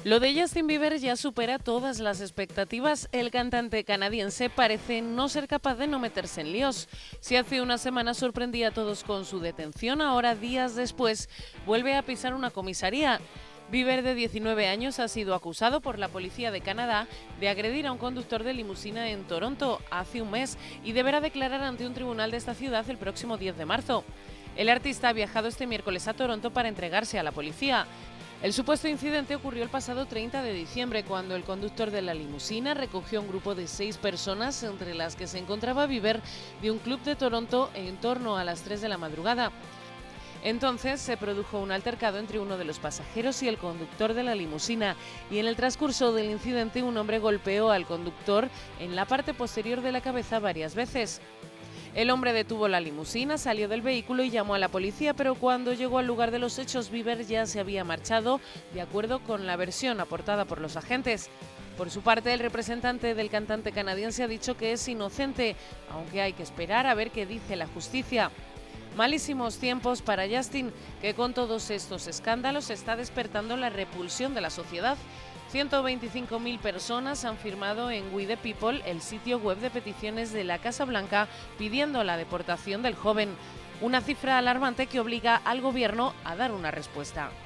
Lo de Justin Bieber ya supera todas las expectativas. El cantante canadiense parece no ser capaz de no meterse en líos. Si hace una semana sorprendía a todos con su detención, ahora días después vuelve a pisar una comisaría. Bieber, de 19 años, ha sido acusado por la policía de Canadá de agredir a un conductor de limusina en Toronto hace un mes y deberá declarar ante un tribunal de esta ciudad el próximo 10 de marzo. El artista ha viajado este miércoles a Toronto para entregarse a la policía. El supuesto incidente ocurrió el pasado 30 de diciembre, cuando el conductor de la limusina recogió a un grupo de 6 personas, entre las que se encontraba Bieber, de un club de Toronto en torno a las 3 de la madrugada. Entonces se produjo un altercado entre uno de los pasajeros y el conductor de la limusina, y en el transcurso del incidente un hombre golpeó al conductor en la parte posterior de la cabeza varias veces. El hombre detuvo la limusina, salió del vehículo y llamó a la policía, pero cuando llegó al lugar de los hechos, Bieber ya se había marchado, de acuerdo con la versión aportada por los agentes. Por su parte, el representante del cantante canadiense ha dicho que es inocente, aunque hay que esperar a ver qué dice la justicia. Malísimos tiempos para Justin, que con todos estos escándalos está despertando la repulsión de la sociedad. 125.000 personas han firmado en We the People, el sitio web de peticiones de la Casa Blanca, pidiendo la deportación del joven. Una cifra alarmante que obliga al gobierno a dar una respuesta.